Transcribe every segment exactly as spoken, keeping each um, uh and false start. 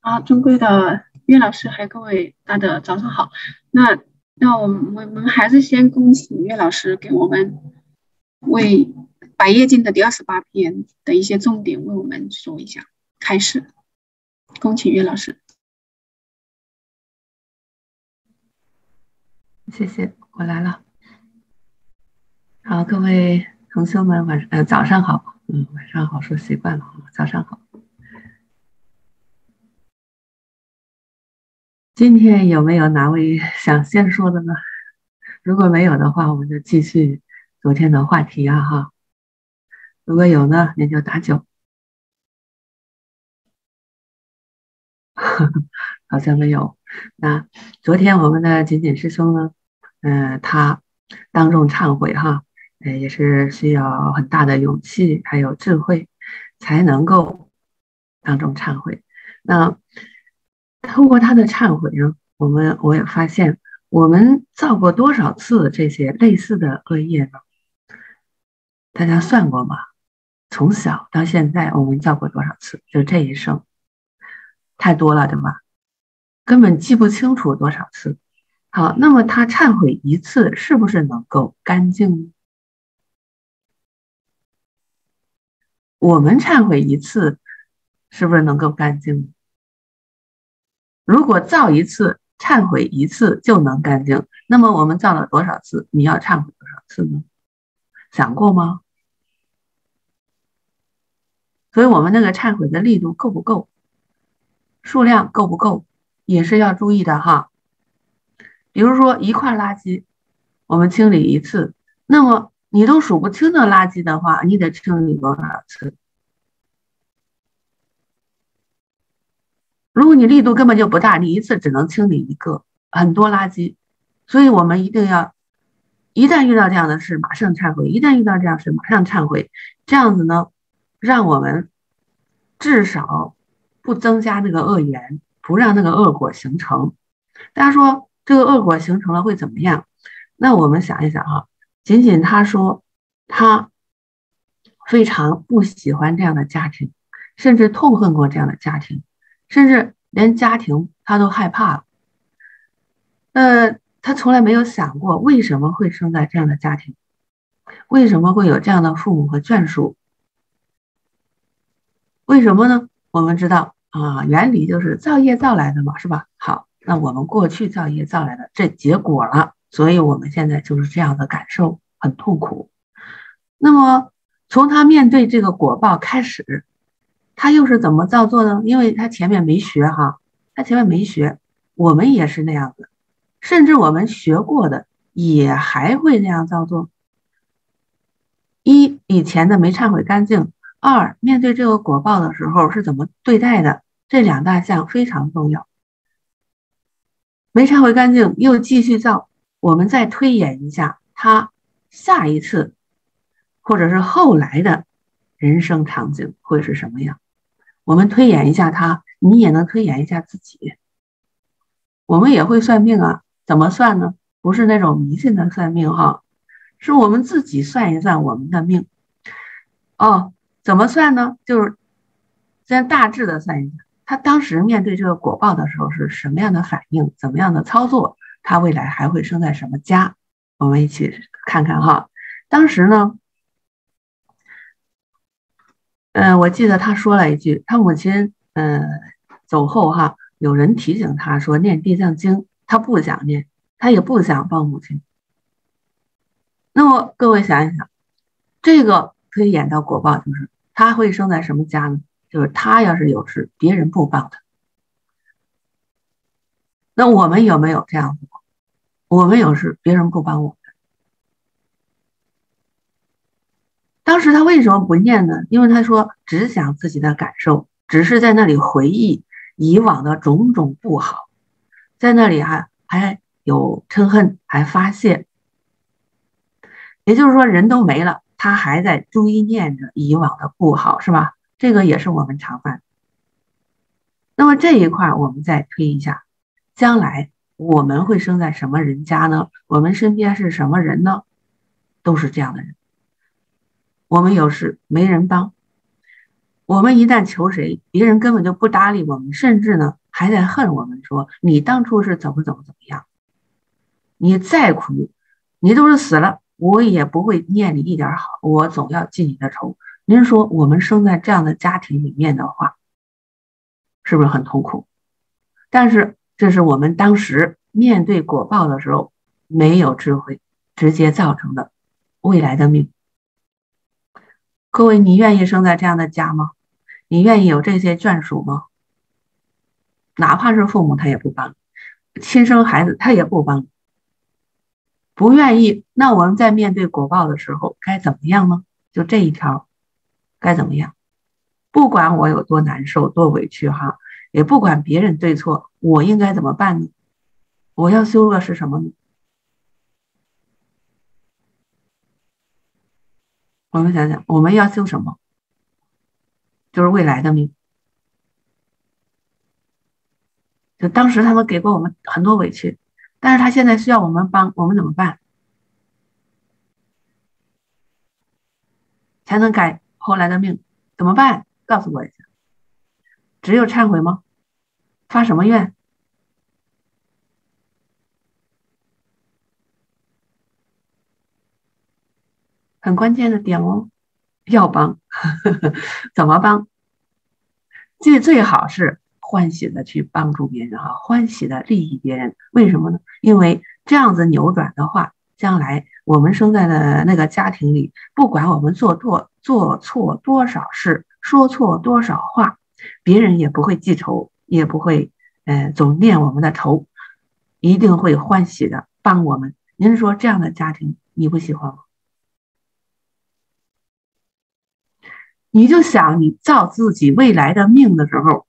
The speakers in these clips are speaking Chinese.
啊，尊贵的岳老师，还有各位大的早上好。那那我们我们还是先恭喜岳老师给我们为《百叶经》的第二十八篇的一些重点为我们说一下。开始，恭请岳老师。 谢谢，我来了。好，各位同修们，晚呃早上好，嗯，晚上好说习惯了，早上好。今天有没有哪位想先说的呢？如果没有的话，我们就继续昨天的话题啊哈。如果有呢，您就打九。好像没有。那昨天我们的锦锦师兄呢，嗯、呃，他当众忏悔哈，呃，也是需要很大的勇气还有智慧，才能够当众忏悔。那通过他的忏悔呢，我们我也发现，我们造过多少次这些类似的恶业呢？大家算过吗？从小到现在，我们造过多少次？就这一生，太多了，对吧？根本记不清楚多少次。好，那么他忏悔一次，是不是能够干净呢？我们忏悔一次，是不是能够干净？如果造一次，忏悔一次就能干净，那么我们造了多少次？你要忏悔多少次呢？想过吗？所以我们那个忏悔的力度够不够？数量够不够？也是要注意的哈。比如说一块垃圾，我们清理一次，那么你都数不清的垃圾的话，你得清理多少次？如果你力度根本就不大，你一次只能清理一个，很多垃圾，所以我们一定要，一旦遇到这样的事，马上忏悔；一旦遇到这样的事，马上忏悔。这样子呢，让我们至少不增加那个恶缘，不让那个恶果形成。大家说这个恶果形成了会怎么样？那我们想一想哈，仅仅他说他非常不喜欢这样的家庭，甚至痛恨过这样的家庭，甚至连家庭他都害怕了。呃，他从来没有想过为什么会生在这样的家庭，为什么会有这样的父母和眷属？为什么呢？我们知道啊，原理就是造业造来的嘛，是吧？好，那我们过去造业造来的，这结果了，所以我们现在就是这样的感受，很痛苦。那么从他面对这个果报开始，他又是怎么造作呢？因为他前面没学哈，他前面没学，我们也是那样的，甚至我们学过的也还会那样造作。一，以前的没忏悔干净；二，面对这个果报的时候是怎么对待的，这两大项非常重要。没忏悔干净又继续造，我们再推演一下他下一次或者是后来的人生场景会是什么样。我们推演一下他，你也能推演一下自己。我们也会算命啊，怎么算呢？不是那种迷信的算命哈，是我们自己算一算我们的命。哦，怎么算呢？就是先大致的算一下，他当时面对这个果报的时候是什么样的反应，怎么样的操作，他未来还会生在什么家？我们一起看看哈。当时呢，嗯、呃，我记得他说了一句，他母亲嗯、呃、走后哈，有人提醒他说念地藏经，他不想念，他也不想帮母亲。那么各位想一想，这个可以演到果报，就是他会生在什么家呢？就是他要是有事，别人不帮他。那我们有没有这样子？我们有事，别人不帮我们。当时他为什么不念呢？因为他说只想自己的感受，只是在那里回忆以往的种种不好，在那里还还有嗔恨，还发泄。也就是说，人都没了，他还在追念着以往的不好，是吧？这个也是我们常犯。那么这一块我们再推一下，将来我们会生在什么人家呢？我们身边是什么人呢？都是这样的人。我们有事没人帮， 我们一旦求谁，别人根本就不搭理我们，甚至呢还在恨我们说你当初是怎么怎么怎么样，你再苦，你都是死了，我也不会念你一点好，我总要记你的仇。您说我们生在这样的家庭里面的话，是不是很痛苦？但是这是我们当时面对果报的时候没有智慧直接造成的未来的命。各位，你愿意生在这样的家吗？你愿意有这些眷属吗？哪怕是父母他也不帮你，亲生孩子他也不帮你，不愿意。那我们在面对果报的时候该怎么样呢？就这一条该怎么样？不管我有多难受多委屈哈，也不管别人对错，我应该怎么办呢？我要修的是什么呢？我们想想，我们要修什么？就是未来的命。就当时他们给过我们很多委屈，但是他现在需要我们帮，我们怎么办才能改后来的命？怎么办？告诉我一下。只有忏悔吗？发什么愿？很关键的点哦，要帮。怎么帮？这最好是欢喜的去帮助别人哈，欢喜的利益别人。为什么呢？因为这样子扭转的话，将来我们生在的那个家庭里，不管我们做错做错多少事，说错多少话，别人也不会记仇，也不会呃总念我们的仇，一定会欢喜的帮我们。您说这样的家庭你不喜欢吗？你就想你造自己未来的命的时候，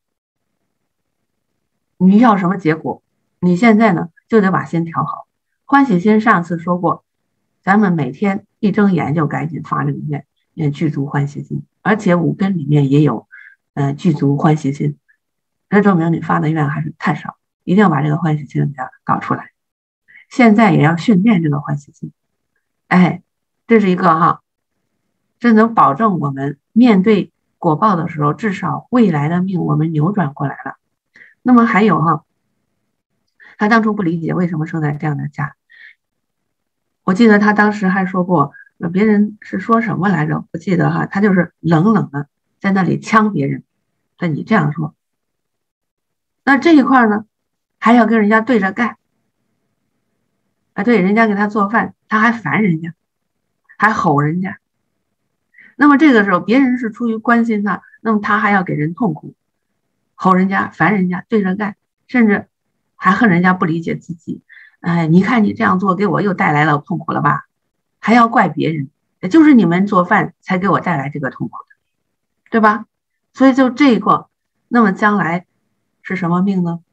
你要什么结果？你现在呢就得把心调好。欢喜心上次说过，咱们每天一睁眼就赶紧发这个愿，愿具足欢喜心，而且五根里面也有，呃，具足欢喜心。这证明你发的愿还是太少，一定要把这个欢喜心给它搞出来。现在也要训练这个欢喜心，哎，这是一个哈，这能保证我们面对果报的时候，至少未来的命我们扭转过来了。那么还有哈，他当初不理解为什么生在这样的家。我记得他当时还说过，别人是说什么来着？不记得哈，他就是冷冷的在那里呛别人。那你这样说，那这一块呢，还要跟人家对着干。啊，对，人家给他做饭，他还烦人家，还吼人家。那么这个时候，别人是出于关心他，那么他还要给人痛苦，吼人家，烦人家，对着干，甚至还恨人家不理解自己。哎，你看你这样做给我又带来了痛苦了吧？还要怪别人，就是你们做饭才给我带来这个痛苦的，对吧？所以就这个，那么将来是什么命呢？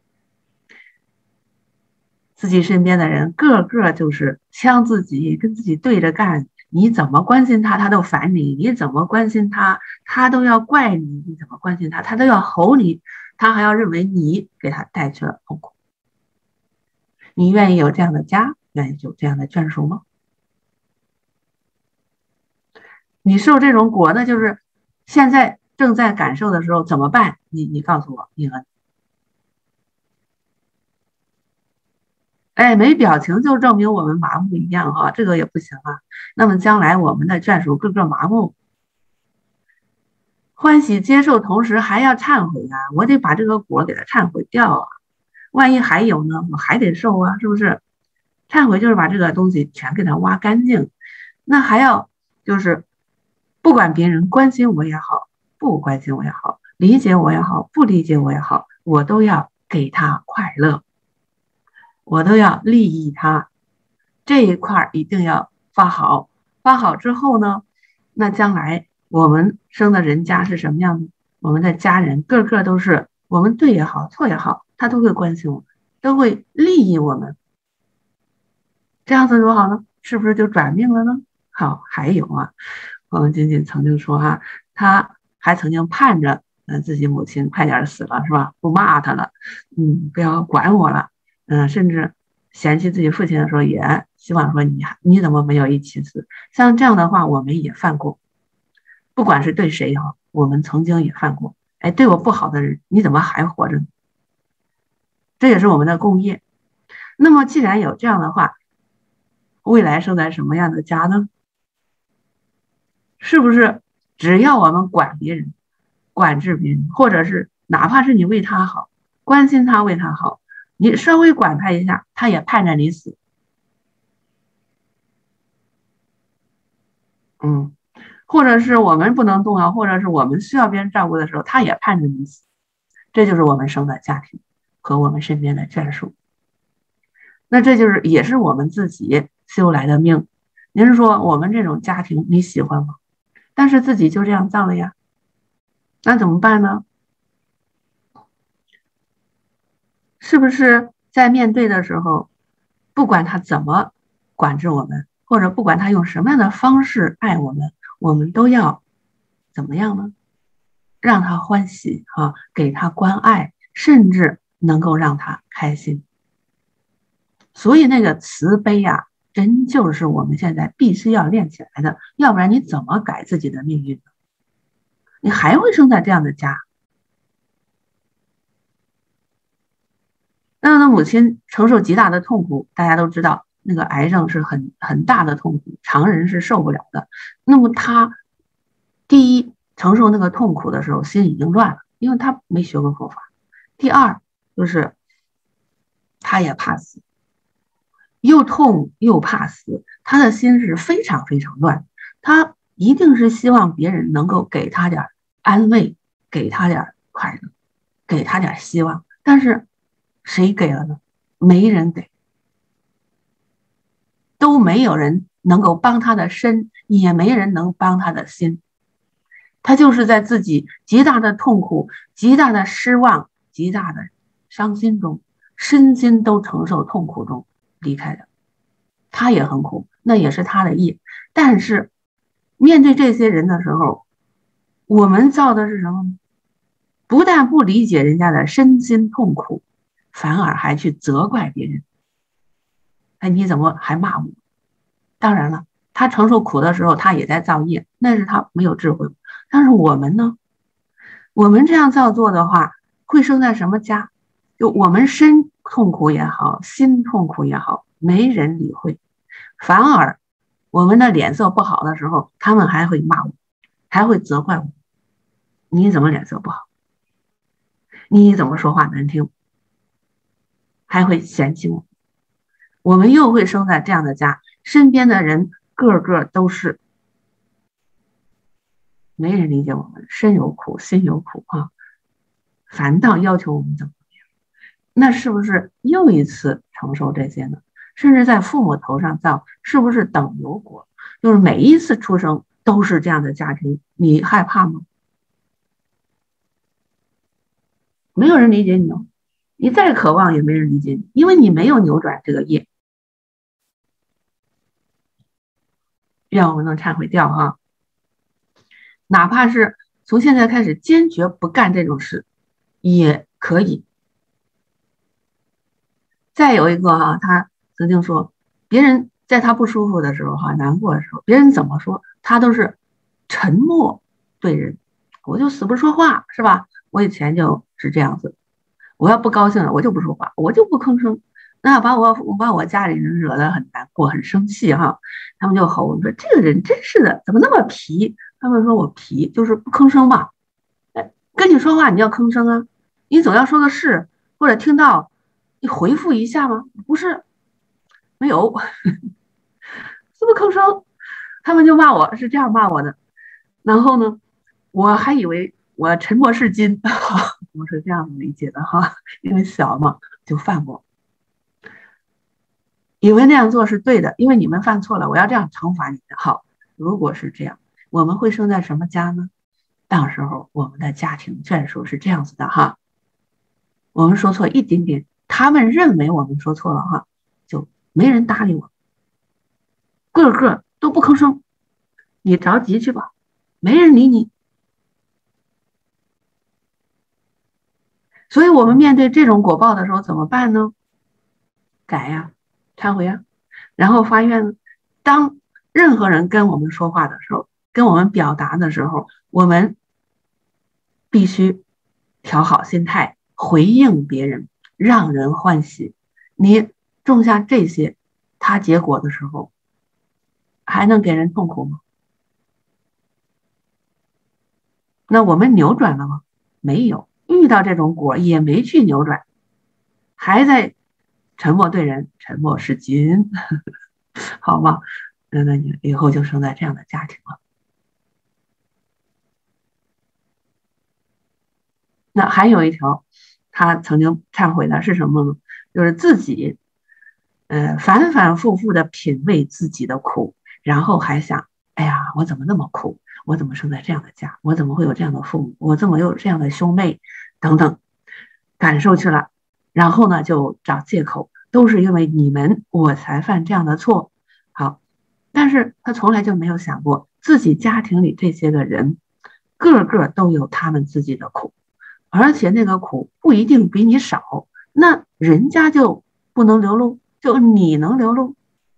自己身边的人个个就是呛自己，跟自己对着干，你怎么关心他，他都烦你；你怎么关心他，他都要怪你；你怎么关心他，他都要吼你，他还要认为你给他带去了痛苦。你愿意有这样的家，愿意有这样的眷属吗？你受这种果，那就是现在正在感受的时候怎么办？你你告诉我，你们。哎，没表情就证明我们麻木一样哈，这个也不行啊。那么将来我们的眷属个个麻木，欢喜接受，同时还要忏悔啊，我得把这个果给它忏悔掉啊。万一还有呢，我还得受啊，是不是？忏悔就是把这个东西全给它挖干净，那还要就是不管别人关心我也好，不关心我也好，理解我也好，不理解我也好，我都要给他快乐。我都要利益他，这一块一定要发好。发好之后呢，那将来我们生的人家是什么样的？我们的家人个个都是，我们对也好，错也好，他都会关心我们，都会利益我们。这样子多好呢？是不是就转命了呢？好，还有啊，我们仅仅曾经说哈、啊，他还曾经盼着，嗯、呃，自己母亲快点死了，是吧？不骂他了，嗯，不要管我了。嗯，甚至嫌弃自己父亲的时候，也希望说你你怎么没有一起死？像这样的话，我们也犯过，不管是对谁哈， 我们曾经也犯过。哎，对我不好的人，你怎么还活着呢？这也是我们的共业。那么既然有这样的话，未来生在什么样的家呢？是不是只要我们管别人，管制别人，或者是哪怕是你为他好，关心他，为他好，你稍微管他一下，他也盼着你死。嗯，或者是我们不能动摇，或者是我们需要别人照顾的时候，他也盼着你死。这就是我们生的家庭和我们身边的眷属。那这就是也是我们自己修来的命。您是说我们这种家庭你喜欢吗？但是自己就这样造了呀，那怎么办呢？是不是在面对的时候，不管他怎么管制我们，或者不管他用什么样的方式爱我们，我们都要怎么样呢？让他欢喜啊，给他关爱，甚至能够让他开心。所以那个慈悲呀、啊，真就是我们现在必须要练起来的，要不然你怎么改自己的命运呢？你还会生在这样的家。那样的母亲承受极大的痛苦，大家都知道，那个癌症是很很大的痛苦，常人是受不了的。那么他第一承受那个痛苦的时候，心已经乱了，因为他没学过佛法。第二就是他也怕死。又痛又怕死，他的心是非常非常乱，他一定是希望别人能够给他点安慰，给他点快乐，给他点希望，但是谁给了呢？没人给，都没有人能够帮他的身，也没人能帮他的心，他就是在自己极大的痛苦、极大的失望、极大的伤心中，身心都承受痛苦中离开的。他也很苦，那也是他的业。但是面对这些人的时候，我们造的是什么呢？不但不理解人家的身心痛苦，反而还去责怪别人。哎，你怎么还骂我？当然了，他承受苦的时候，他也在造业，那是他没有智慧。但是我们呢？我们这样造作的话，会生在什么家？就我们身痛苦也好，心痛苦也好，没人理会，反而我们的脸色不好的时候，他们还会骂我，还会责怪我。你怎么脸色不好？你怎么说话难听？还会嫌弃我。我们又会生在这样的家，身边的人个个都是没人理解我们，身有苦，心有苦啊，反倒要求我们怎么样？那是不是又一次承受这些呢？甚至在父母头上造，是不是等有果？就是每一次出生都是这样的家庭，你害怕吗？没有人理解你哦，你再渴望也没人理解你，因为你没有扭转这个业。愿我们能忏悔掉哈，哪怕是从现在开始坚决不干这种事，也可以。再有一个哈，他曾经说，别人在他不舒服的时候哈，难过的时候，别人怎么说，他都是沉默对人，我就死不说话，是吧？我以前就是这样子，我要不高兴了，我就不说话，我就不吭声。那把我把我家里人惹得很难过，很生气哈，他们就吼我说：“这个人真是的，怎么那么皮？”他们说我皮就是不吭声嘛。哎，跟你说话你要吭声啊，你总要说个是或者听到，你回复一下吗？不是，没有，是不吭声，他们就骂我，是这样骂我的。然后呢，我还以为我沉默是金，我是这样理解的哈，因为小嘛就犯过。以为那样做是对的，因为你们犯错了，我要这样惩罚你们。好，如果是这样，我们会生在什么家呢？到时候我们的家庭眷属是这样子的哈，我们说错一点点，他们认为我们说错了哈，就没人搭理我，个个都不吭声，你着急去吧，没人理你。所以我们面对这种果报的时候怎么办呢？改呀，忏悔呀，然后发愿。当任何人跟我们说话的时候，跟我们表达的时候，我们必须调好心态，回应别人，让人欢喜。你种下这些，它结果的时候，还能给人痛苦吗？那我们扭转了吗？没有，遇到这种果也没去扭转，还在沉默对人，沉默是金，好吗？那那你以后就生在这样的家庭了。那还有一条，他曾经忏悔的是什么呢？就是自己，呃，反反复复的品味自己的苦，然后还想，哎呀，我怎么那么苦？我怎么生在这样的家？我怎么会有这样的父母？我怎么有这样的兄妹？等等，感受去了，然后呢，就找借口，都是因为你们，我才犯这样的错。好，但是他从来就没有想过，自己家庭里这些个人，个个都有他们自己的苦。而且那个苦不一定比你少，那人家就不能流露，就你能流露，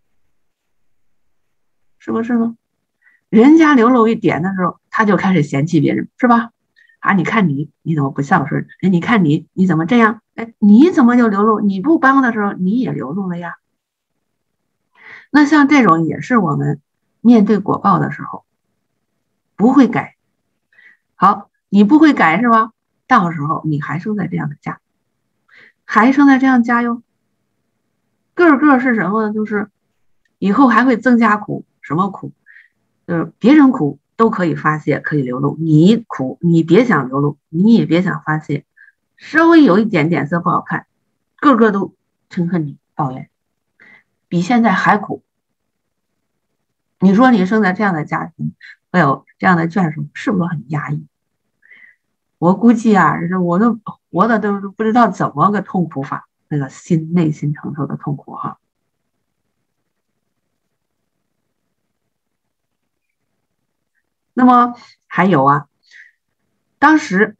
是不是呢？人家流露一点的时候，他就开始嫌弃别人，是吧？啊，你看你，你怎么不孝顺？哎，你看你，你怎么这样？哎，你怎么就流露？你不帮的时候，你也流露了呀。那像这种也是我们面对果报的时候不会改。好，你不会改是吧？到时候你还生在这样的家，还生在这样家哟。个个是什么呢？就是以后还会增加苦，什么苦？就是别人苦都可以发泄，可以流露，你苦你别想流露，你也别想发泄，稍微有一点点色不好看，个个都嗔恨你，抱怨，比现在还苦。你说你生在这样的家庭，还有这样的眷属，是不是很压抑？我估计啊，我都活的都不知道怎么个痛苦法，那个心内心承受的痛苦哈。那么还有啊，当时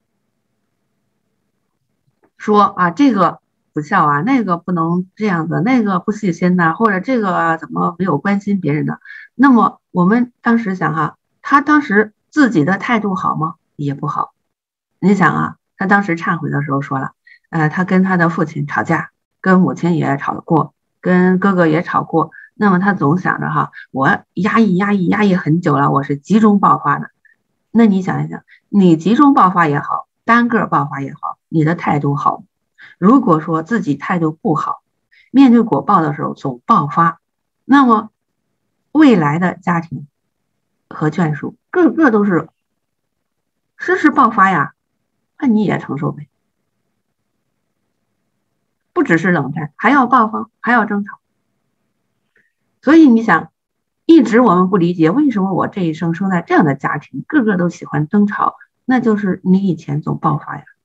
说啊，这个不孝啊，那个不能这样子，那个不细心呐、啊，或者这个怎么没有关心别人的？那么我们当时想哈，他当时自己的态度好吗？也不好。你想啊，他当时忏悔的时候说了，呃，他跟他的父亲吵架，跟母亲也吵过，跟哥哥也吵过。那么他总想着哈，我压抑压抑压抑很久了，我是集中爆发的。那你想一想，你集中爆发也好，单个爆发也好，你的态度好。如果说自己态度不好，面对果报的时候总爆发，那么未来的家庭和眷属个个都是时时爆发呀。那你也承受呗，不只是冷战，还要爆发，还要争吵。所以你想，一直我们不理解为什么我这一生生在这样的家庭，个个都喜欢争吵，那就是你以前总爆发呀。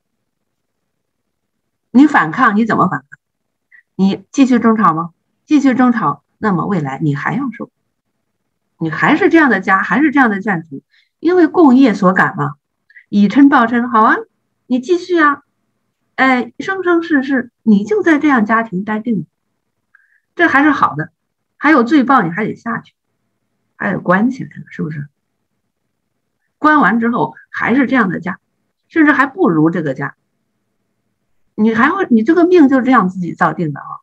你反抗，你怎么反抗？你继续争吵吗？继续争吵，那么未来你还要受，你还是这样的家，还是这样的眷属，因为共业所感嘛，以嗔报嗔，好啊，你继续啊。哎，生生世世你就在这样家庭待定，这还是好的。还有罪报你还得下去，还得关起来了，是不是？关完之后还是这样的家，甚至还不如这个家，你还会你这个命就这样自己造定的啊！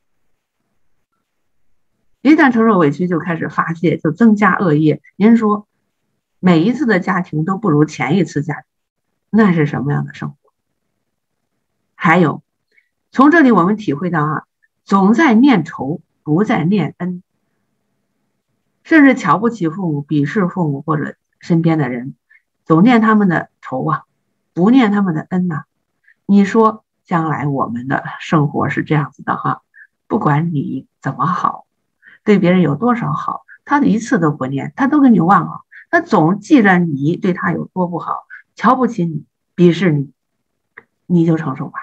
一旦承受委屈就开始发泄，就增加恶业。您说每一次的家庭都不如前一次家庭，那是什么样的生活？还有，从这里我们体会到啊，总在念仇，不在念恩，甚至瞧不起父母，鄙视父母或者身边的人，总念他们的仇啊，不念他们的恩呐、啊。你说将来我们的生活是这样子的哈，不管你怎么好，对别人有多少好，他一次都不念，他都给你忘了，他总记着你对他有多不好，瞧不起你，鄙视你，你就承受吧。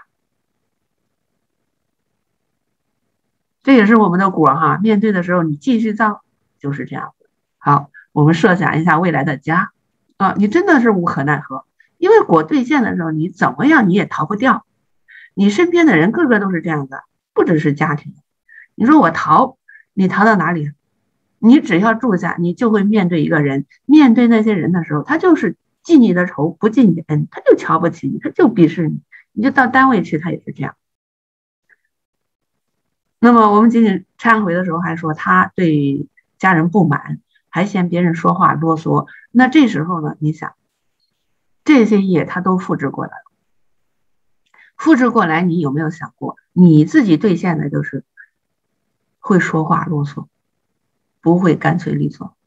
这也是我们的果哈，面对的时候你继续造，就是这样子。好，我们设想一下未来的家啊，你真的是无可奈何，因为果兑现的时候，你怎么样你也逃不掉。你身边的人个个都是这样的，不只是家庭。你说我逃，你逃到哪里？你只要住下，你就会面对一个人，面对那些人的时候，他就是记你的仇不记你的恩，他就瞧不起你，他就鄙视你。你就到单位去，他也是这样。那么我们仅仅忏悔的时候还说他对家人不满，还嫌别人说话啰嗦，那这时候呢，你想这些业他都复制过来了，复制过来，你有没有想过你自己兑现的就是会说话啰嗦，不会干脆利索。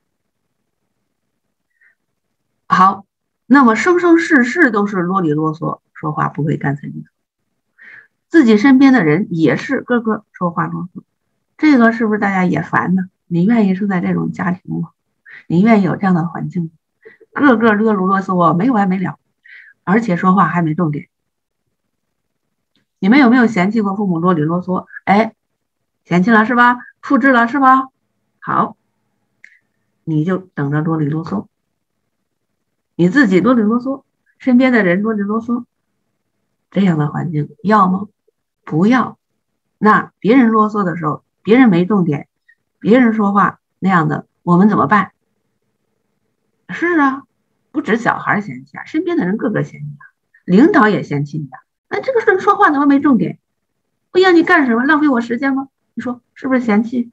好，那么生生世世都是啰里啰嗦，说话不会干脆利索，自己身边的人也是个个说话啰嗦，这个是不是大家也烦呢？你愿意生在这种家庭吗？你愿意有这样的环境吗？个个啰啰啰嗦，没完没了，而且说话还没重点。你们有没有嫌弃过父母啰里啰嗦？哎，嫌弃了是吧？复制了是吧？好，你就等着啰里啰嗦，你自己啰里啰嗦，身边的人啰里啰嗦，这样的环境要吗？不要。那别人啰嗦的时候，别人没重点，别人说话那样的，我们怎么办？是啊，不止小孩嫌弃啊，身边的人个个嫌弃啊，领导也嫌弃你啊。那这个人说话怎么没重点？我要你干什么？浪费我时间吗？你说是不是嫌弃？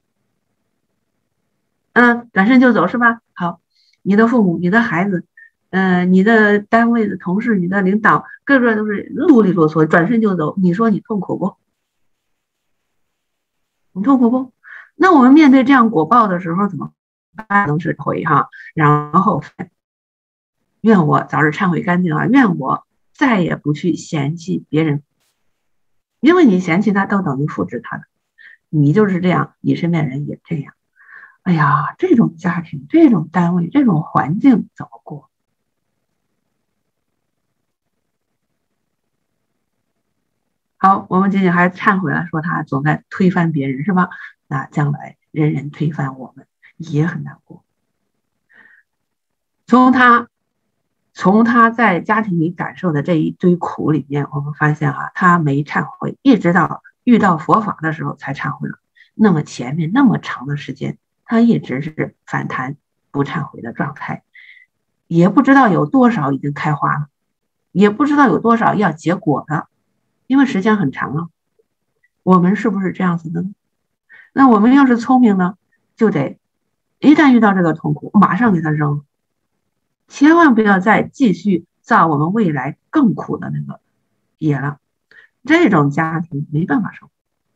嗯，转身就走是吧？好，你的父母、你的孩子，呃，你的单位的同事、你的领导，个个都是啰里啰嗦，转身就走。你说你痛苦不？你痛苦不？那我们面对这样果报的时候怎么办？能是悔哈，然后愿我早日忏悔干净啊！愿我再也不去嫌弃别人，因为你嫌弃他都等于复制他的，你就是这样，你身边人也这样。哎呀，这种家庭、这种单位、这种环境怎么过？好，我们仅仅还忏悔了，说他总在推翻别人，是吧？那将来人人推翻我们，也很难过。从他从他在家庭里感受的这一堆苦里面，我们发现啊，他没忏悔，一直到遇到佛法的时候才忏悔了。那么前面那么长的时间，他一直是反弹不忏悔的状态，也不知道有多少已经开花了，也不知道有多少要结果的，因为时间很长了。我们是不是这样子的呢？那我们要是聪明呢，就得一旦遇到这个痛苦，马上给它扔了，千万不要再继续造我们未来更苦的那个业了。这种家庭没办法生活。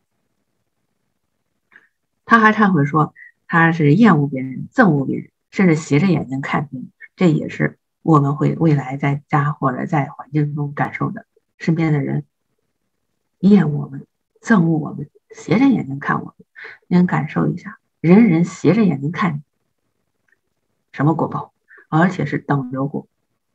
他还忏悔说他是厌恶别人、憎恶别人，甚至斜着眼睛看别人，这也是我们会未来在家或者在环境中感受的。身边的人厌恶我们、憎恶我们、斜着眼睛看我们，您感受一下，人人斜着眼睛看你，什么果报？而且是等流果。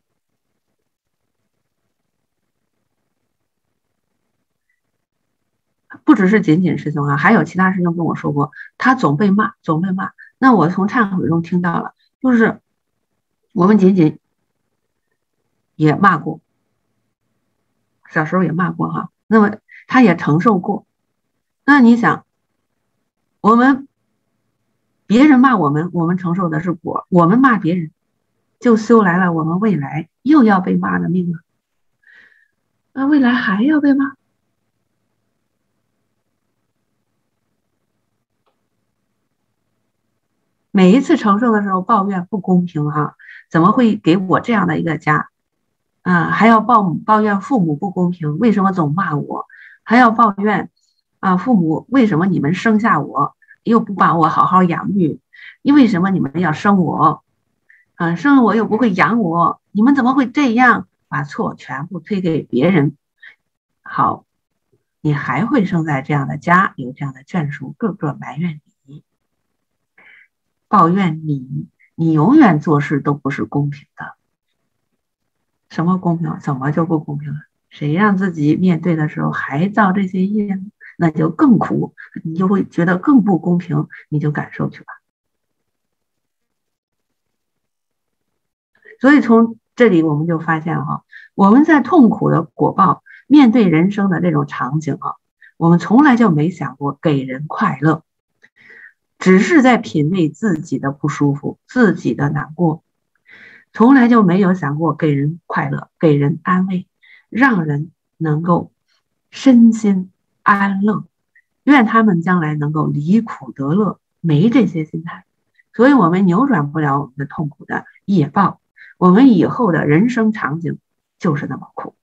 不只是仅仅师兄啊，还有其他师兄跟我说过，他总被骂，总被骂。那我从忏悔中听到了，就是我们仅仅也骂过，小时候也骂过哈。那么他也承受过。那你想，我们别人骂我们，我们承受的是果；我们骂别人，就修来了我们未来又要被骂的命了。那未来还要被骂？每一次承受的时候抱怨不公平哈，怎么会给我这样的一个家啊？还要抱抱怨父母不公平，为什么总骂我？还要抱怨啊，父母为什么你们生下我又不把我好好养育？因为什么你们要生我？嗯，生了我又不会养我，你们怎么会这样？把错全部推给别人。好，你还会生在这样的家，有这样的眷属，个个埋怨你。抱怨你，你永远做事都不是公平的。什么公平？怎么就不公平了？谁让自己面对的时候还造这些业呢？那就更苦，你就会觉得更不公平，你就感受去吧。所以从这里我们就发现哈，我们在痛苦的果报面对人生的这种场景啊，我们从来就没想过给人快乐。只是在品味自己的不舒服，自己的难过。 从来就没有想过给人快乐，给人安慰，让人能够身心安乐。愿他们将来能够离苦得乐，没这些心态。所以我们扭转不了我们的痛苦的业报，我们以后的人生场景就是那么苦。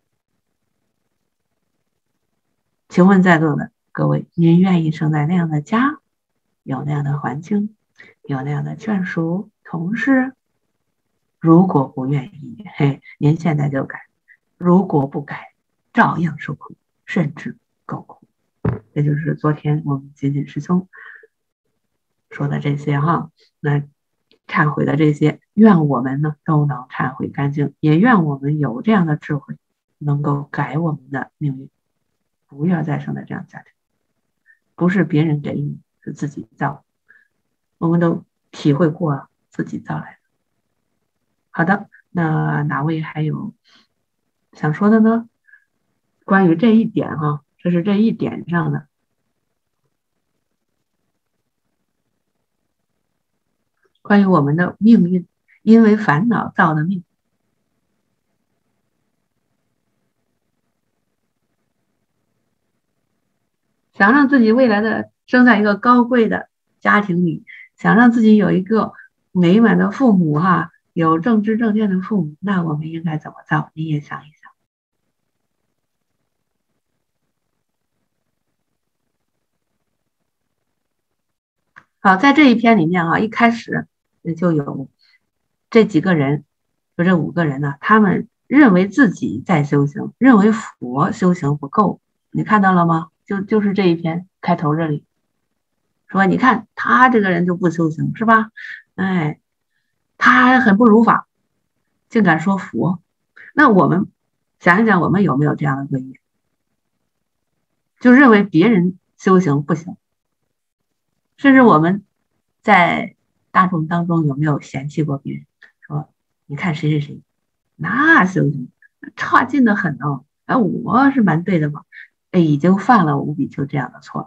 请问在座的各位，您愿意生在那样的家，有那样的环境，有那样的眷属同事？如果不愿意，嘿，您现在就改；如果不改，照样受苦，甚至更苦。这就是昨天我们仅仅师兄说的这些哈，那忏悔的这些，愿我们呢都能忏悔干净，也愿我们有这样的智慧，能够改我们的命运，不要再生在这样的家庭。不是别人给你，是自己造，我们都体会过了自己造来的。好的，那哪位还有想说的呢？关于这一点哈，这是这一点上的。关于我们的命运，因为烦恼造的命。想让自己未来的生在一个高贵的家庭里，想让自己有一个美满的父母哈，有正知正见的父母，那我们应该怎么造？你也想一想。好，在这一篇里面啊，一开始就有这几个人，就这五个人呢，他们认为自己在修行，认为佛修行不够，你看到了吗？就就是这一篇开头这里说，你看他这个人就不修行是吧？哎，他很不如法，竟敢说佛。那我们想一想，我们有没有这样的恶业？就认为别人修行不行。甚至我们在大众当中有没有嫌弃过别人？说你看谁谁谁，那修行差劲的很哦，哎，我是蛮对的嘛，哎，已经犯了五比丘这样的错，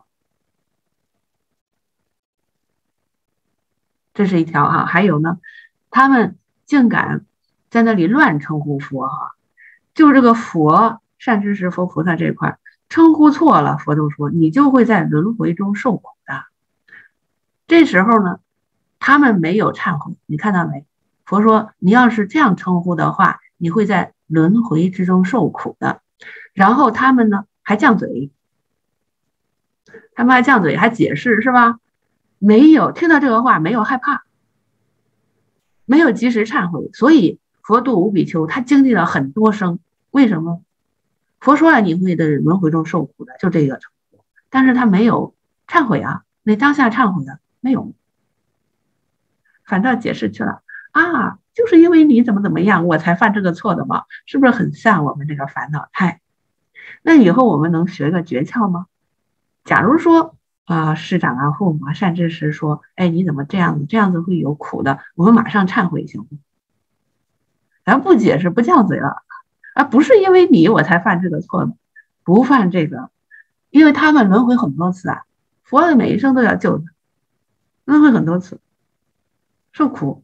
这是一条哈。还有呢，他们竟敢在那里乱称呼佛哈，就这个佛善知识佛菩萨这块称呼错了，佛都说你就会在轮回中受苦的。这时候呢，他们没有忏悔，你看到没？佛说你要是这样称呼的话，你会在轮回之中受苦的。然后他们呢还犟嘴，他们还犟嘴，还解释是吧？没有听到这个话，没有害怕，没有及时忏悔，所以佛度五比丘，他经历了很多生。为什么？佛说了你会在轮回中受苦的，就这个程度，但是他没有忏悔啊，那当下忏悔的没有，反倒解释去了啊，就是因为你怎么怎么样，我才犯这个错的嘛，是不是很像我们这个烦恼态？那以后我们能学个诀窍吗？假如说啊、呃，师长啊、父母啊、善知识说，哎，你怎么这样子？这样子会有苦的，我们马上忏悔行吗？咱不解释，不犟嘴了啊，不是因为你我才犯这个错的，不犯这个，因为他们轮回很多次啊，佛的每一生都要救他，轮回很多次，受苦。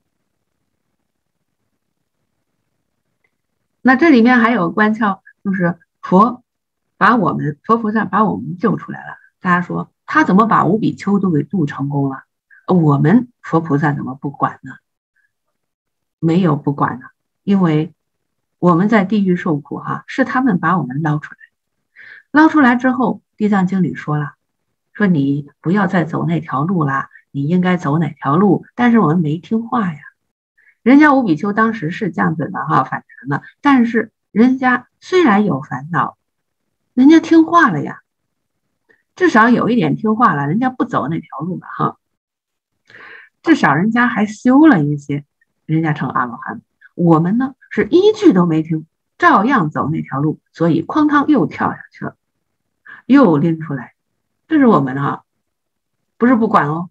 那这里面还有关窍，就是佛把我们佛菩萨把我们救出来了。大家说他怎么把五比丘都给度成功了？我们佛菩萨怎么不管呢？没有不管呢，因为我们在地狱受苦哈，是他们把我们捞出来，捞出来之后，地藏经里说了，说你不要再走那条路啦，你应该走哪条路？但是我们没听话呀。人家五比丘当时是降准了哈，反弹了，但是人家虽然有烦恼，人家听话了呀，至少有一点听话了，人家不走那条路了哈，至少人家还修了一些，人家成阿罗汉。我们呢是一句都没听，照样走那条路，所以哐当又跳下去了，又拎出来，这是我们哈，不是不管哦。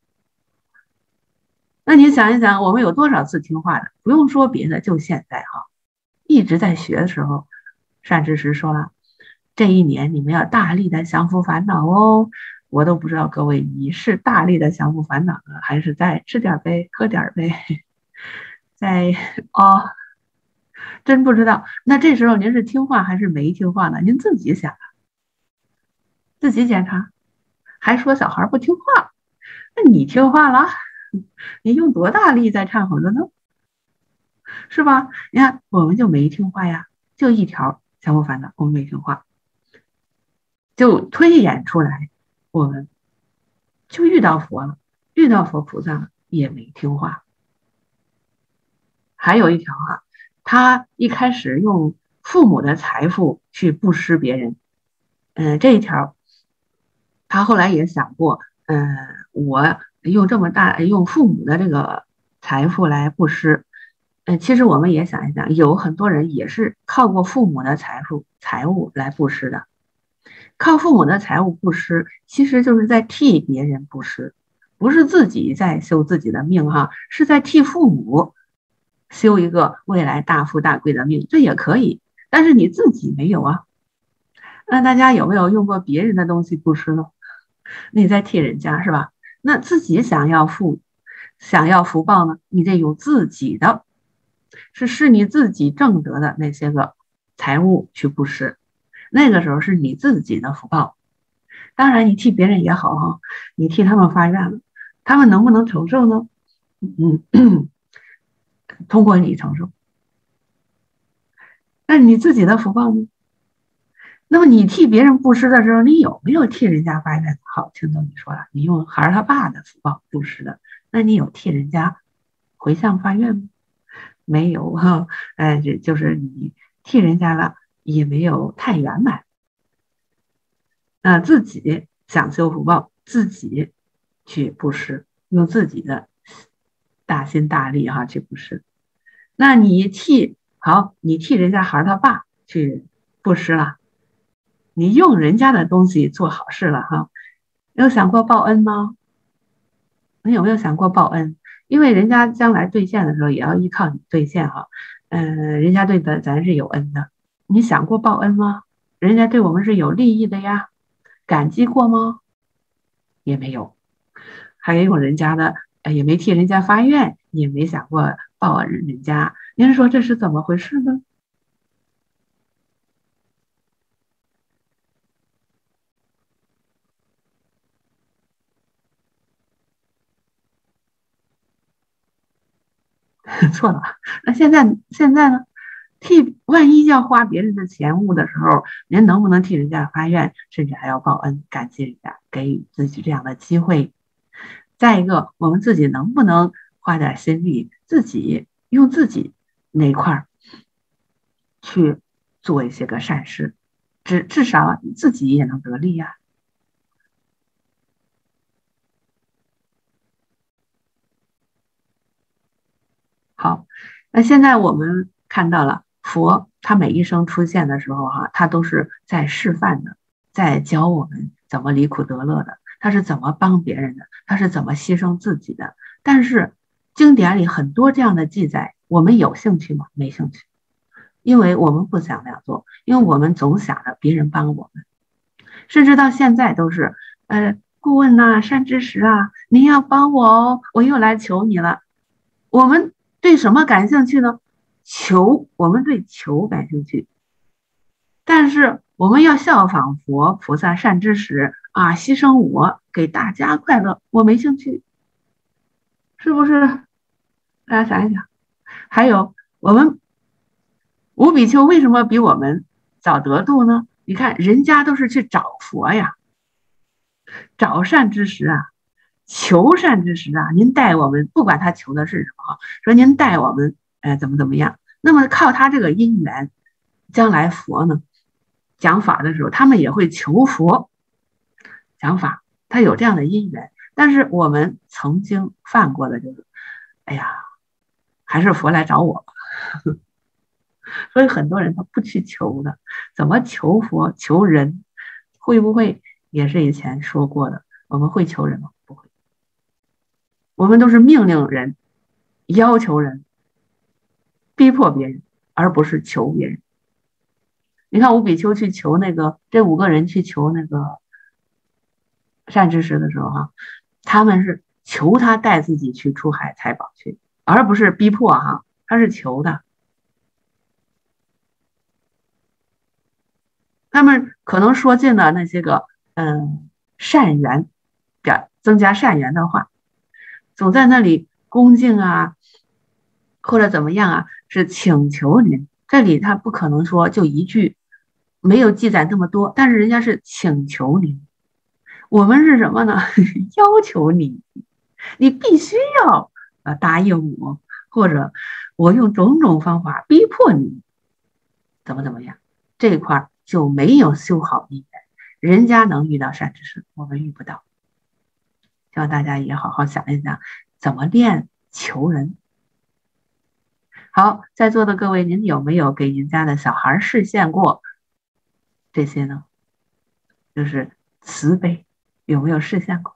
那你想一想，我们有多少次听话的？不用说别的，就现在哈，一直在学的时候，善知识说了，这一年你们要大力的降伏烦恼哦。我都不知道各位，你是大力的降伏烦恼呢，还是在吃点呗，喝点呗？ 在哦，真不知道。那这时候您是听话还是没听话呢？您自己想，自己检查，还说小孩不听话，那你听话了？你用多大力在忏悔了呢？是吧？你看，我们就没听话呀，就一条降伏烦恼，我们没听话，就推演出来，我们就遇到佛了，遇到佛菩萨了，也没听话。还有一条哈、啊，他一开始用父母的财富去布施别人，嗯、呃，这一条，他后来也想过，嗯、呃，我用这么大用父母的这个财富来布施。嗯，其实我们也想一想，有很多人也是靠过父母的财富、财物来布施的。靠父母的财物布施，其实就是在替别人布施，不是自己在修自己的命哈，是在替父母修一个未来大富大贵的命，这也可以。但是你自己没有啊。那大家有没有用过别人的东西布施呢？你在替人家是吧？那自己想要富，想要福报呢，你得有自己的。是是你自己挣得的那些个财物去布施，那个时候是你自己的福报。当然你替别人也好哈，你替他们发愿了，他们能不能承受呢？嗯，通过你承受。那你自己的福报呢？那么你替别人布施的时候，你有没有替人家发愿？好，听懂你说了，你用孩儿他爸的福报布施的，那你有替人家回向发愿吗？没有哈，哎，这就是你替人家了，也没有太圆满。那自己想修福报，自己去布施，用自己的大心大力哈去布施。那你替好，你替人家孩他爸去布施了，你用人家的东西做好事了哈，有想过报恩吗？你有没有想过报恩？因为人家将来兑现的时候也要依靠你兑现哈，嗯、呃，人家对咱咱是有恩的，你想过报恩吗？人家对我们是有利益的呀，感激过吗？也没有，还有人家的，也没替人家发愿，也没想过报恩人家，您说这是怎么回事呢？错了，那现在现在呢？替万一要花别人的钱物的时候，您能不能替人家发愿，甚至还要报恩，感谢人家给予自己这样的机会？再一个，我们自己能不能花点心力，自己用自己那块去做一些个善事，至至少你自己也能得利呀、啊。好，那现在我们看到了佛，他每一生出现的时候哈、啊，他都是在示范的，在教我们怎么离苦得乐的，他是怎么帮别人的，他是怎么牺牲自己的。但是经典里很多这样的记载，我们有兴趣吗？没兴趣，因为我们不想那样做，因为我们总想着别人帮我们，甚至到现在都是，呃，顾问呐、啊，善知识啊，您要帮我哦，我又来求你了。我们对什么感兴趣呢？求，我们对求感兴趣，但是我们要效仿佛菩萨善知识啊，牺牲我给大家快乐，我没兴趣，是不是？大家想一想。还有我们五比丘为什么比我们早得度呢？你看人家都是去找佛呀，找善知识啊，求善知识啊，您带我们，不管他求的是什么，说您带我们，呃，怎么怎么样？那么靠他这个因缘，将来佛呢讲法的时候，他们也会求佛讲法，他有这样的因缘。但是我们曾经犯过的就是，哎呀，还是佛来找我吧。所以很多人他不去求的，怎么求佛求人？会不会也是以前说过的？我们会求人吗？不会，我们都是命令人、要求人、逼迫别人，而不是求别人。你看五比丘去求那个，这五个人去求那个善知识的时候哈、啊，他们是求他带自己去出海采宝去，而不是逼迫哈、啊。 他是求的。他们可能说尽了那些个嗯善缘，表增加善缘的话，总在那里恭敬啊，或者怎么样啊，是请求您。这里他不可能说就一句，没有记载那么多，但是人家是请求您。我们是什么呢？要求你，你必须要呃答应我，或者我用种种方法逼迫你，怎么怎么样，这一块就没有修好姻缘。人家能遇到善知识，我们遇不到。希望大家也好好想一想，怎么练求人。好，在座的各位，您有没有给您家的小孩示现过这些呢？就是慈悲，有没有示现过？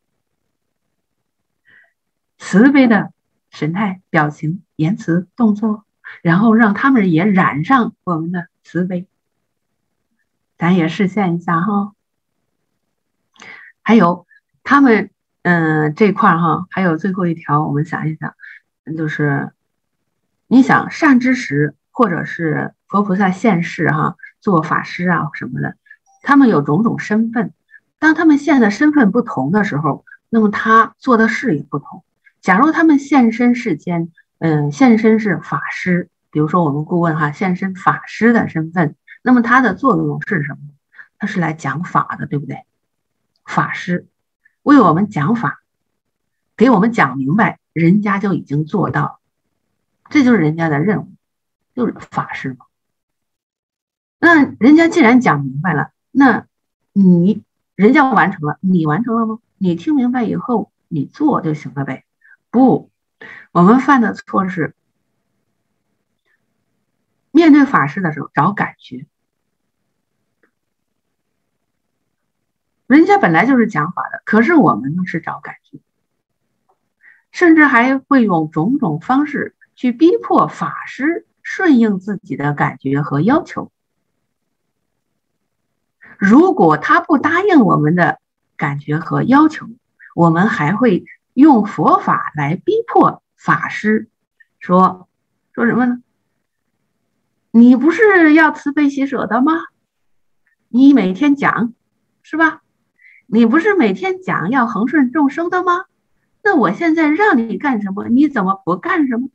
慈悲的神态、表情、言辞、动作，然后让他们也染上我们的慈悲，咱也示现一下哈。还有他们，嗯，这块哈，还有最后一条，我们想一想，就是你想善知识或者是佛菩萨现世哈，做法师啊什么的，他们有种种身份。当他们现的身份不同的时候，那么他做的事也不同。假如他们现身世间，嗯，现身是法师，比如说我们顾问哈，现身法师的身份，那么他的作用是什么？他是来讲法的，对不对？法师为我们讲法，给我们讲明白，人家就已经做到，这就是人家的任务，就是法师嘛。那人家既然讲明白了，那你人家完成了，你完成了吗？你听明白以后，你做就行了呗。不，我们犯的错是面对法师的时候找感觉。人家本来就是讲法的，可是我们呢是找感觉，甚至还会用种种方式去逼迫法师顺应自己的感觉和要求。如果他不答应我们的感觉和要求，我们还会用佛法来逼迫法师，说说什么呢？你不是要慈悲喜舍的吗？你每天讲，是吧？你不是每天讲要恒顺众生的吗？那我现在让你干什么，你怎么不干什么？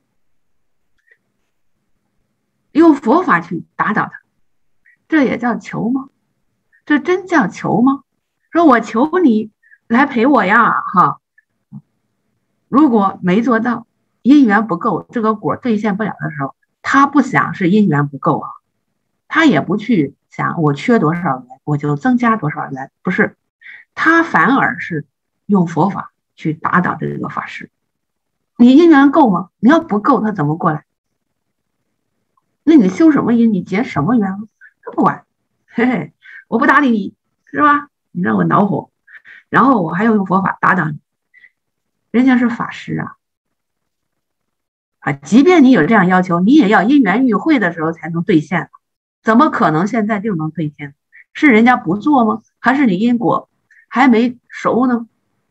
用佛法去打倒他，这也叫求吗？这真叫求吗？说我求你来陪我呀，哈！如果没做到，因缘不够，这个果兑现不了的时候，他不想是因缘不够啊，他也不去想我缺多少缘，我就增加多少缘，不是，他反而是用佛法去打倒这个法师。你因缘够吗？你要不够，他怎么过来？那你修什么因？你结什么缘？他不管，嘿嘿，我不搭理你，是吧？你让我恼火，然后我还要用佛法打倒你。人家是法师啊，啊，即便你有这样要求，你也要因缘遇会的时候才能兑现，怎么可能现在就能兑现？是人家不做吗？还是你因果还没熟呢？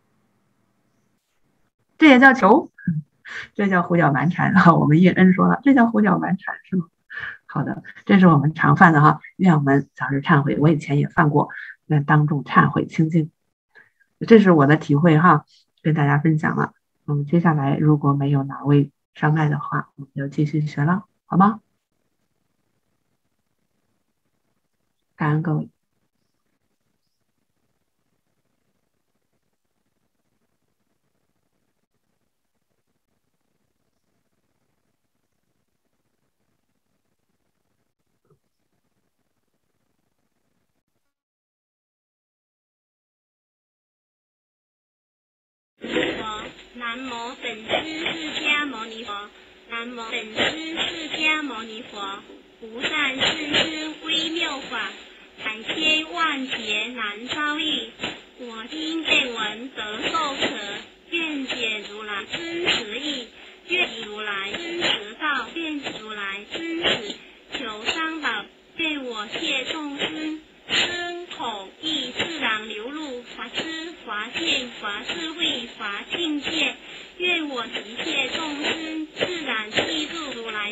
这也叫求，这叫胡搅蛮缠啊！我们印恩说了，这叫胡搅蛮缠是吗？好的，这是我们常犯的哈，愿我们早日忏悔。我以前也犯过，愿当众忏悔清净。这是我的体会哈，跟大家分享了。嗯，接下来如果没有哪位上麦的话，我们就继续学了，好吗？感恩各位。 南无本师释迦牟尼佛，南无本师释迦牟尼佛，无上甚深微妙法，百千万劫难遭遇。我今见闻得受持，愿解如来真实义，愿如来真实道，愿如来真实求三宝，愿我谢众生身口意自然流露法知法见法智慧法境界，愿我一切众生自然记住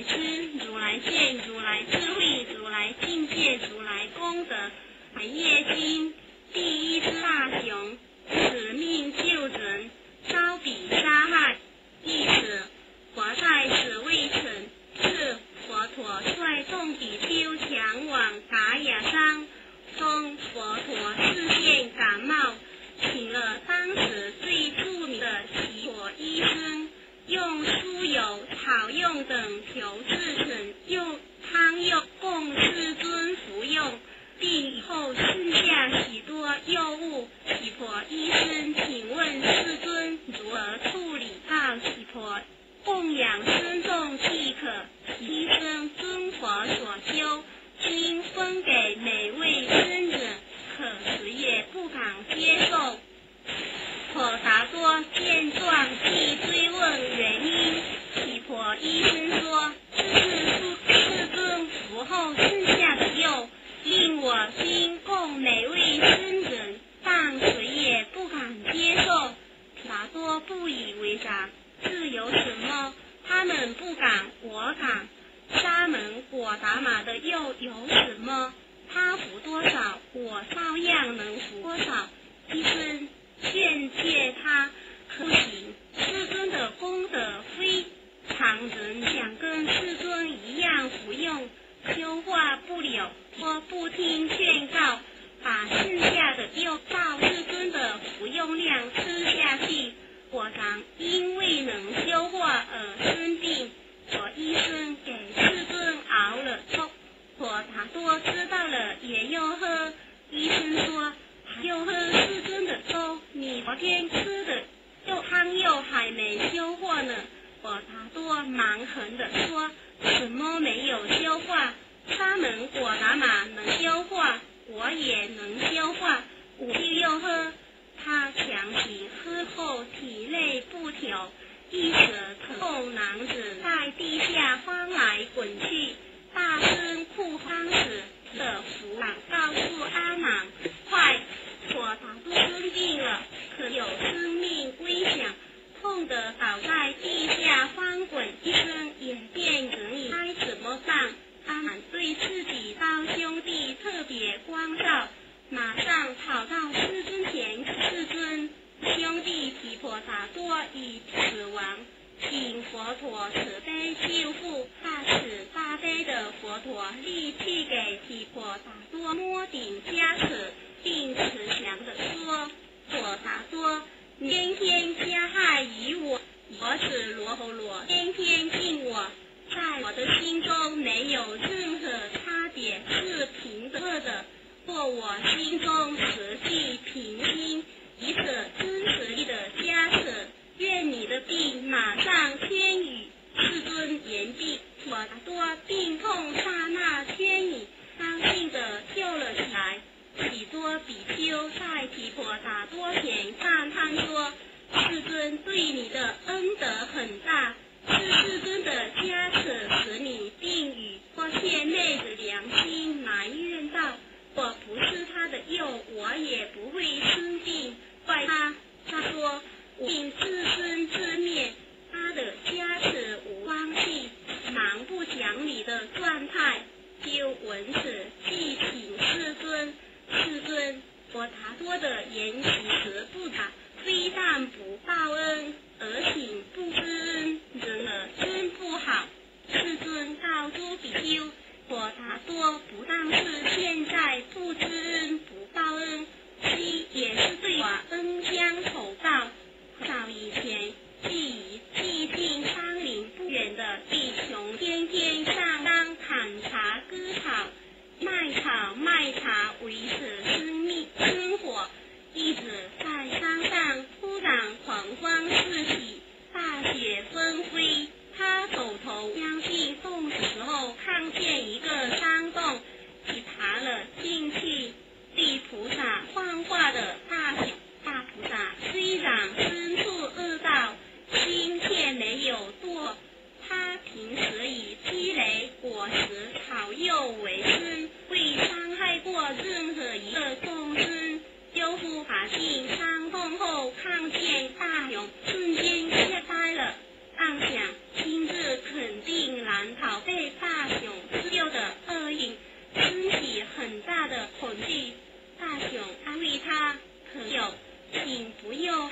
知，如来见，如来智慧，如来境界，如来功德。百业经第一之大雄，使命救人，招彼杀害。一此，佛在此未成，是佛陀率众比丘前往达雅山，中佛陀视线感冒，请了当时最著名的奇佛医生，用酥油、草用等调制成用汤药供世尊服用，并以后剩下许多药物。奇佛医生请问世尊如何处理？到奇佛供养僧众即可。医生遵佛所修，经分给每位僧人，可谁也不敢接受。可达多见状，即追问原因。奇婆医生说：“这是世尊服后剩下的药，令我经供每位僧人，但谁也不敢接受。”达多不以为然，这有什么？他们不敢，我敢。沙门果达玛的药有什么？他服多少，我照样能服多少。医生劝诫他不行，世尊的功德非常人想跟世尊一样服用，消化不了。我不听劝告，把剩下的药照世尊的服用量吃下去，果然因未能消化而生病。我医生给世尊熬了粥，我达多知道了也要喝。医生说：“要喝世尊的粥，你昨天吃的药汤药还没消化呢。”我达多蛮横地说：“什么没有消化？沙门果达玛能消化，我也能消化，我就要喝。”他强行喝后，体内不调，一舌疼痛男子在地下翻来滚去，大声哭丧时的福朗告诉阿难：“快，我达多生病了，可有生命危险，痛得倒在地下翻滚。”医生也变人影，该怎么办？阿难对自己胞兄弟特别关照，马上跑到世尊前：“世尊，兄弟提婆达多已死亡，请佛陀慈悲救护。”大慈大悲的佛陀立即给提婆达多摸顶加持，并慈祥地说：“婆达多，你天天加害于我，我子罗侯罗天天敬我，在我的心中没有任何差别，是平等的。若我心中实际平心，以此真实力的加持，愿你的病马上痊愈。”世尊言毕，婆达多病痛刹那痊愈，高兴地跳了起来。许多比丘在提婆达多前赞叹说：“世尊对你的恩德很大，是世尊的加持使你病愈。我却昧着良心埋怨道：我不是他的药，我也不会生病。怪他。”他说：“我病自生自灭，他的加持无关系。”蛮不讲理的状态。就闻此，即请世尊：“世尊，婆达多的言其实不假，非但不报恩，而请不知恩，人儿真不好。”世尊告诸比丘：“婆达多不但是现在不知恩不报恩，其也是对我恩将仇报。早以前，即以寂静山林不远的地穷，天天上山砍茶割草，卖草卖茶维持生命生活。一直在山上，突然狂风四起，大雪纷飞。他走头将近洞的时候，看见一个山洞，即爬了进去。地菩萨幻化的大小，大菩萨虽然身处恶道，心却没有堕。他平时以积累果实、草药为生，未伤害过任何一个众生。悠忽爬进山洞后，看见大熊，瞬间吓呆了，暗想今日肯定难逃。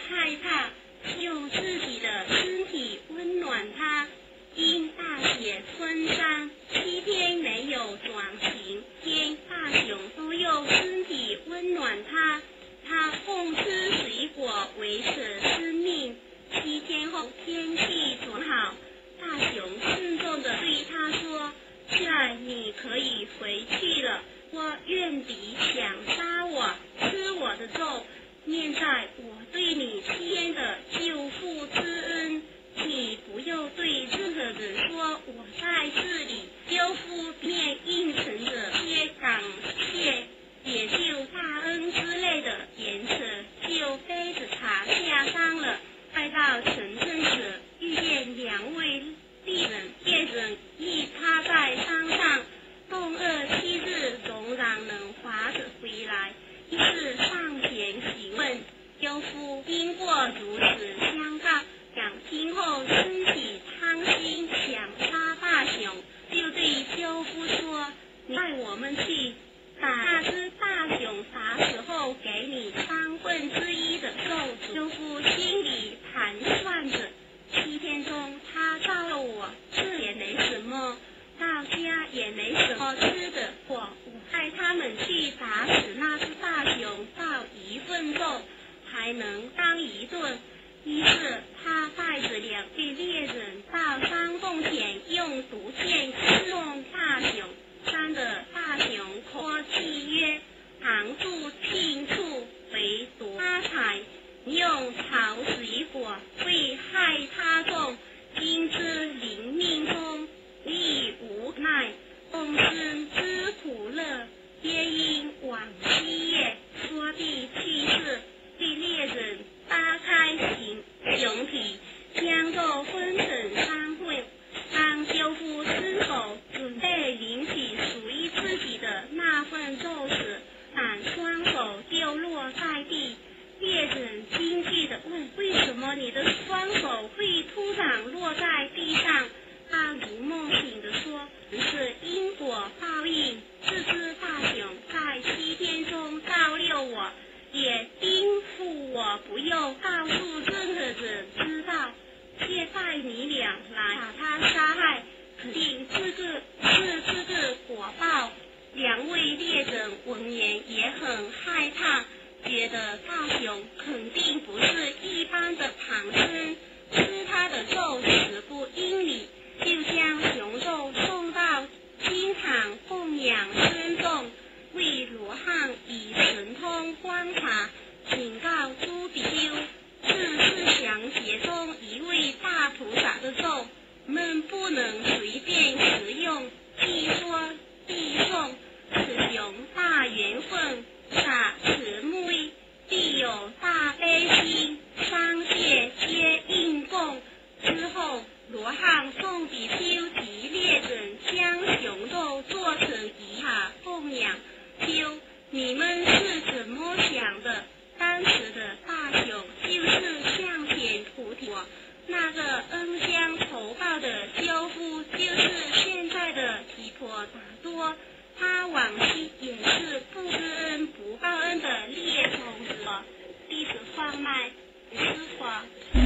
害怕，用自己的身体温暖它。因大雪封山，七天没有转晴天，大熊都用身体温暖它。它奉吃水果维持生命。七天后天气转好，大熊慎重地对他说：“现在你可以回去了。我愿敌想杀我，吃我的肉，念在我对你七天的救父之恩。你不用对任何人说我在这里。”救父便应承着些感谢、也就大恩之类的言辞，就背着他下山了。快到城镇时，遇见两位猎人，猎人一趴在山上，冻饿七日仍然能滑着回来，于是上前询问。救父经过如此相告，两听后升起贪心，想杀大熊，就对救父说：“你带我们去把那只大熊啥时候给你三分之一的肉。”救父心里盘算着，七天中他照了我，这也没什么，到家也没什么吃的，我我带他们去打死那只大熊，到一份肉还能当一顿。于是他带着两位猎人到山洞前，用毒箭刺中大熊。山的大熊托契约，扛住聘处为夺他财，用草水果为害他众。今之临命中，亦无奈，众生之苦乐，皆因往昔业。说地去世，对猎人扒开形熊体，将肉分成三份。当救父伸手准备领取属于自己的那份肉时，但双手就落在地。猎人惊惧地问：“为什么你的双手会突然落在地上？”他如梦醒地说：“是因果报应。这只大熊在七天中照料我，也叮嘱我不用告诉任何人知道。现在你俩来把他杀害，肯定这个是这个果报。”两位猎人闻言也很害怕，觉得大熊肯定不是一般的旁生，吃他的肉死不应理，就将熊肉送到金堂供养僧众。为罗汉以神通观察，警告朱比丘，这是降劫中一位大菩萨的咒，我们不能随便食用。既说必送，此熊大缘分，傻此木必有大悲心，三界皆应供。之后，罗汉送比丘及猎人将熊肉做成仪塔供养。丘，你们是怎么想的？当时的大熊就是向前菩提，那个恩将仇报的救父就是现在的提婆达多，他往昔也是不知恩不报恩的猎种者。弟子放麦，师傅。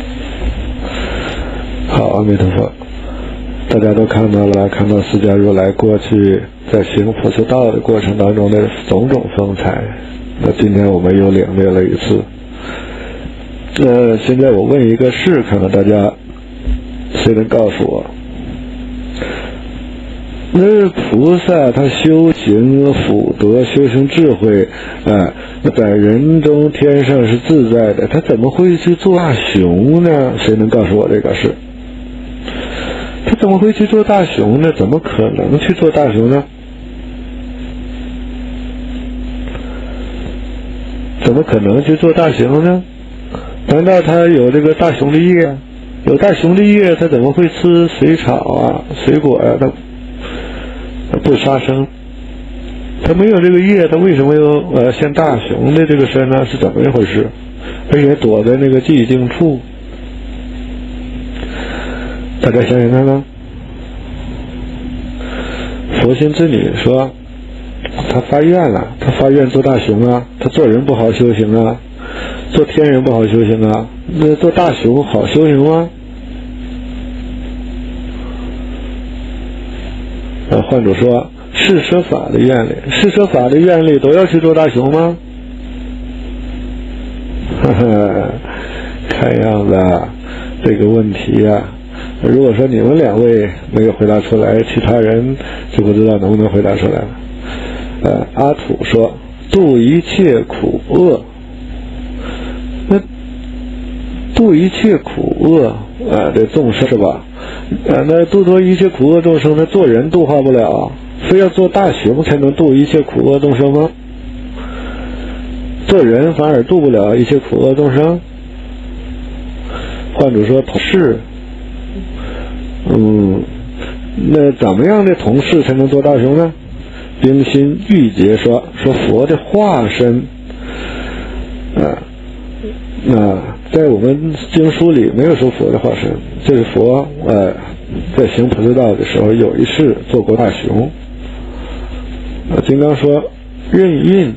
好，阿弥陀佛。大家都看到了，看到释迦如来过去在行菩萨道的过程当中的种种风采。那今天我们又领略了一次。这现在我问一个事，看看大家谁能告诉我。那菩萨他修行福德，修行智慧，哎，那在人中天上是自在的，他怎么会去做大熊呢？谁能告诉我这个事？他怎么会去做大熊呢？怎么可能去做大熊呢？怎么可能去做大熊呢？难道他有这个大熊的业？有大熊的业，他怎么会吃水草啊、水果啊？他他不杀生，他没有这个业，他为什么有呃现大熊的这个身呢？是怎么一回事？而且躲在那个寂静处。大家想想看看，佛心之女说，他发愿了，他发愿做大熊啊，他做人不好修行啊， 做天人不好修行啊，那做大雄好修行吗？呃，换主说，是舍法的愿力，是舍法的愿力都要去做大雄吗？呵呵，看样子这个问题呀、啊，如果说你们两位没有回答出来，其他人就不知道能不能回答出来了。呃，阿土说，度一切苦厄，那度一切苦厄呃这众生是吧？呃，那度脱一切苦厄众生，那做人度化不了，非要做大雄才能度一切苦厄众生吗？做人反而度不了一切苦厄众生？换主说，同事，嗯，那怎么样的同事才能做大雄呢？冰心玉洁说，说佛的化身，啊，那在我们经书里没有说佛的化身，这是佛呃在行菩萨道的时候有一世做过大雄。啊，金刚说任运，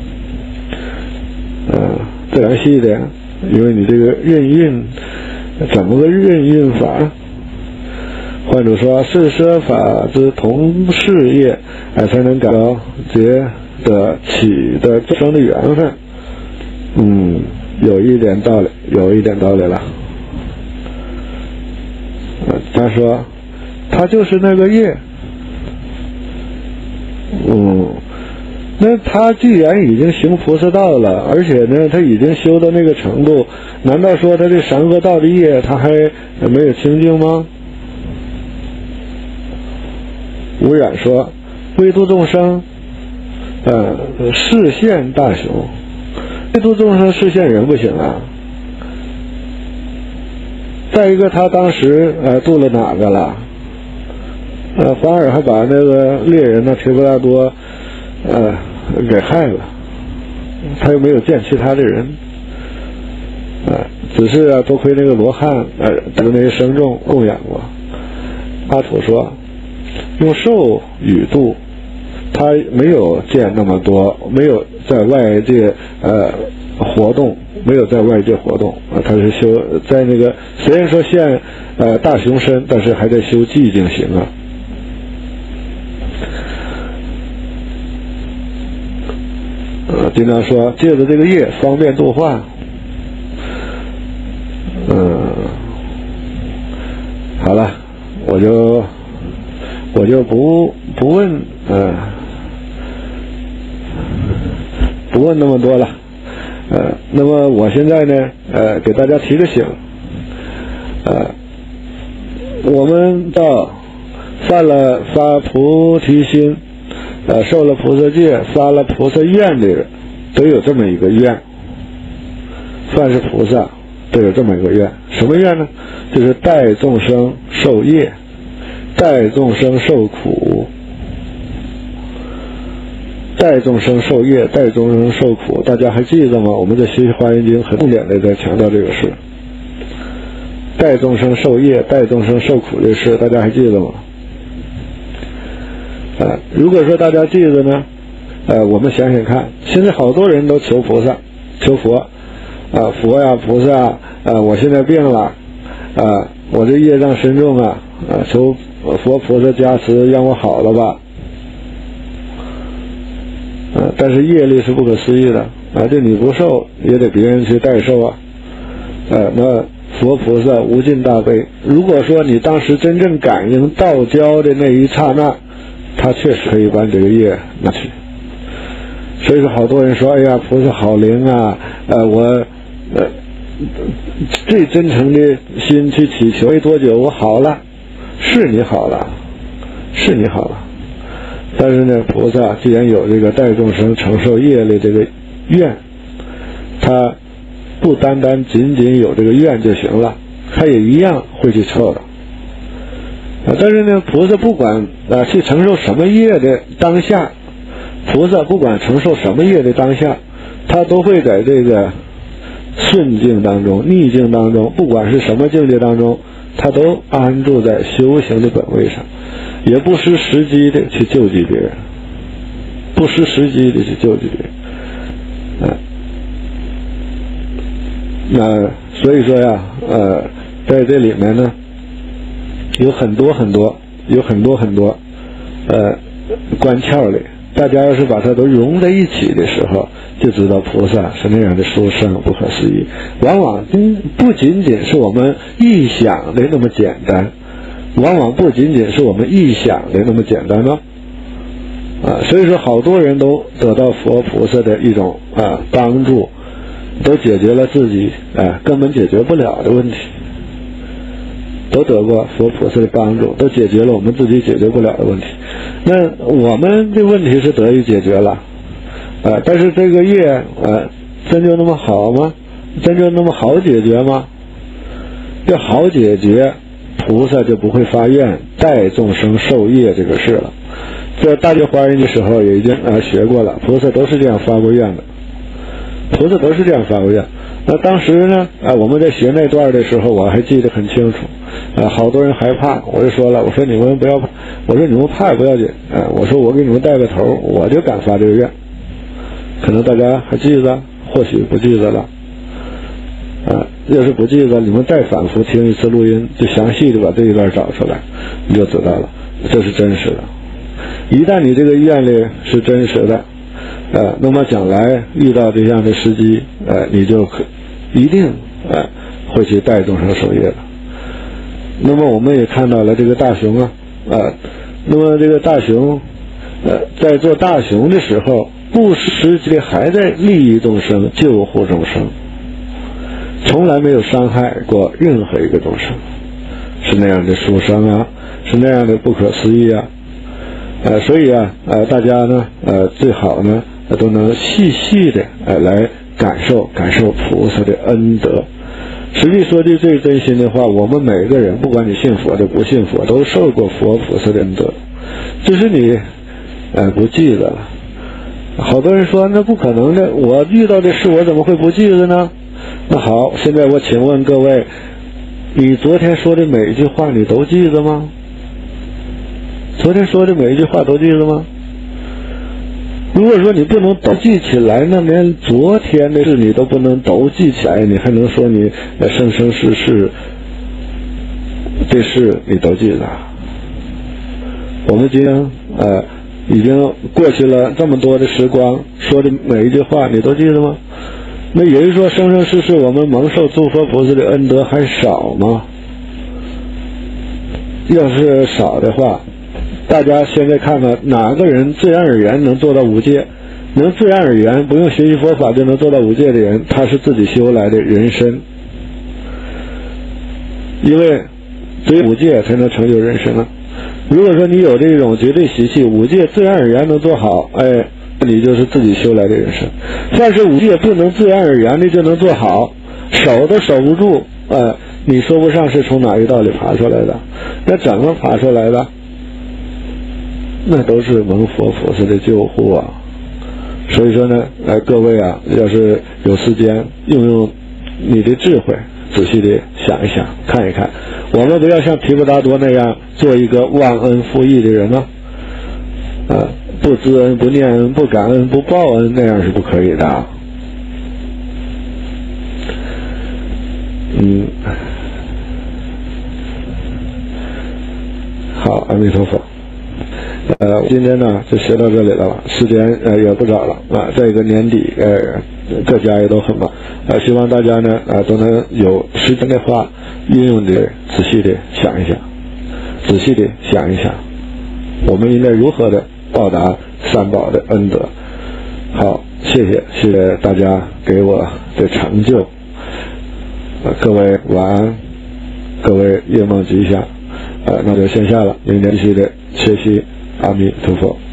呃，自然系的，因为你这个任运怎么个任运法？换主说，是舍法之同事业，哎，才能感到结的起的众生的缘分。嗯，有一点道理，有一点道理了。呃，他说，他就是那个业。嗯，那他既然已经行菩萨道了，而且呢，他已经修到那个程度，难道说他这三恶道的业他还没有清净吗？无染说，为度众生，呃，示现大雄，为度众生示现人不行啊。再一个，他当时呃度了哪个了？呃，反而还把那个猎人呢，提婆达多，呃，给害了。他又没有见其他的人，呃，只是啊，多亏那个罗汉，呃，得那些僧众供养过。阿土说，用受与度，他没有见那么多，没有在外界呃活动，没有在外界活动啊，他是修在那个虽然说现呃大雄身，但是还在修寂静行啊。呃，经常说借着这个业方便度化，嗯，好了，我就我就不不问呃不问那么多了，呃，那么我现在呢呃给大家提个醒，呃，我们到犯了发菩提心。呃，受了菩萨戒，发了菩萨愿的人，都有这么一个愿。凡是菩萨都有这么一个愿，什么愿呢？就是代众生受业，代众生受苦，代众生受业，代众生受苦。大家还记得吗？我们在学习《华严经》很重点的在强调这个事，代众生受业，代众生受苦这事，大家还记得吗？呃，如果说大家记得呢，呃，我们想想看，现在好多人都求菩萨、求佛，啊、呃，佛呀、菩萨，啊、呃，我现在病了，啊、呃，我这业障深重啊，啊、呃，求佛菩萨加持，让我好了吧，啊、呃，但是业力是不可思议的，啊，这你不受，也得别人去代受啊，呃，那佛菩萨无尽大悲，如果说你当时真正感应道交的那一刹那，他确实可以把你这个业拿去，所以说好多人说，哎呀，菩萨好灵啊，呃，我呃最真诚的心去祈求，没多久我好了，是你好了，是你好了，但是呢，菩萨既然有这个代众生承受业力这个愿，他不单单仅仅有这个愿就行了，他也一样会去受的。啊，但是呢，菩萨不管啊去承受什么业的当下，菩萨不管承受什么业的当下，他都会在这个顺境当中、逆境当中，不管是什么境界当中，他都安住在修行的本位上，也不失时机的去救济别人，不失时机的去救济别人。啊， 那所以说呀，呃，在这里面呢，有很多很多，有很多很多，呃，关窍里。大家要是把它都融在一起的时候，就知道菩萨是那样的殊胜不可思议。往往不仅仅是我们臆想的那么简单，往往不仅仅是我们臆想的那么简单呢。啊，所以说好多人都得到佛菩萨的一种啊帮助，都解决了自己啊根本解决不了的问题，都得过佛菩萨的帮助，都解决了我们自己解决不了的问题。那我们的问题是得以解决了，啊，但是这个业啊真就那么好吗？真就那么好解决吗？要好解决，菩萨就不会发愿代众生受业这个事了。在大觉华严的时候也已经啊学过了，菩萨都是这样发过愿的，菩萨都是这样发过愿。那当时呢啊我们在学那段的时候，我还记得很清楚，啊好多人害怕，我就说了，我说你们不要怕，我说你们怕也不要紧，啊我说我给你们带个头，我就敢发这个愿。可能大家还记得，或许不记得了，啊要是不记得，你们再反复听一次录音，就详细的把这一段找出来，你就知道了，这是真实的。一旦你这个愿力是真实的，呃，那么将来遇到这样的时机，呃，你就可一定呃会去带众生受业的。那么我们也看到了这个大雄啊，呃，那么这个大雄，呃，在做大雄的时候，不时的还在利益众生、救护众生，从来没有伤害过任何一个众生，是那样的殊胜啊，是那样的不可思议啊。呃，所以啊，呃，大家呢，呃，最好呢，都能细细的呃来感受感受菩萨的恩德。实际说句最真心的话，我们每个人，不管你信佛的不信佛，都受过佛菩萨的恩德，只是你呃不记得了。好多人说那不可能的，我遇到的事我怎么会不记得呢？那好，现在我请问各位，你昨天说的每一句话你都记得吗？昨天说的每一句话都记得吗？如果说你不能都记起来，那连昨天的事你都不能都记起来，你还能说你生生世世这事你都记得？我们今天呃已经过去了这么多的时光，说的每一句话你都记得吗？那也就是说生生世世我们蒙受诸佛菩萨的恩德还少吗？要是少的话，大家现在看看哪个人自然而然能做到五戒，能自然而然不用学习佛法就能做到五戒的人，他是自己修来的人身，因为只有五戒才能成就人身啊。如果说你有这种绝对习气，五戒自然而然能做好，哎，你就是自己修来的人身。但是五戒不能自然而然的就能做好，守都守不住，哎，你说不上是从哪一道里爬出来的，那怎么爬出来的？那都是蒙佛菩萨的救护啊。所以说呢，哎，各位啊，要是有时间，用用你的智慧，仔细的想一想，看一看。我们不要像提婆达多那样做一个忘恩负义的人啊，啊，不知恩不念恩不感恩不报恩，那样是不可以的。嗯，好，阿弥陀佛。呃，今天呢就学到这里了吧，时间呃也不早了啊。这个年底呃各家也都很忙，呃希望大家呢呃都能有时间的话，运用的仔细的想一想，仔细的想一想，我们应该如何的报答三宝的恩德。好，谢谢谢谢大家给我的成就，呃各位晚安，各位夜梦吉祥，呃那就先下了，明天继续的学习。阿弥陀佛。